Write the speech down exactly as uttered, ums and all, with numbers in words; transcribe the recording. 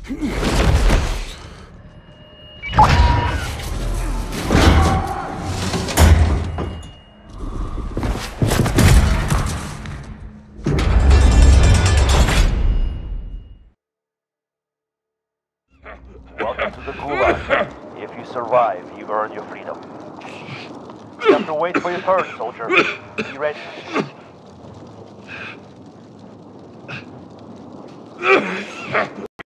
Welcome to the Gulag. If you survive, you earn your freedom. You have to wait for your turn, soldier. Be ready.